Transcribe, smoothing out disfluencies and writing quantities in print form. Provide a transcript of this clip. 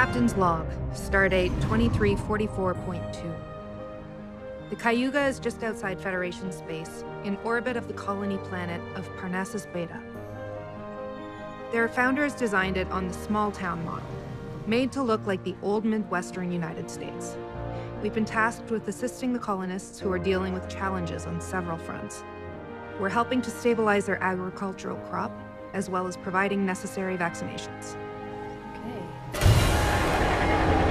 Captain's log, stardate 2344.2. The Cayuga is just outside Federation space, in orbit of the colony planet of Parnassus Beta. Their founders designed it on the small town model, made to look like the old Midwestern United States. We've been tasked with assisting the colonists who are dealing with challenges on several fronts. We're helping to stabilize their agricultural crop, as well as providing necessary vaccinations. Okay.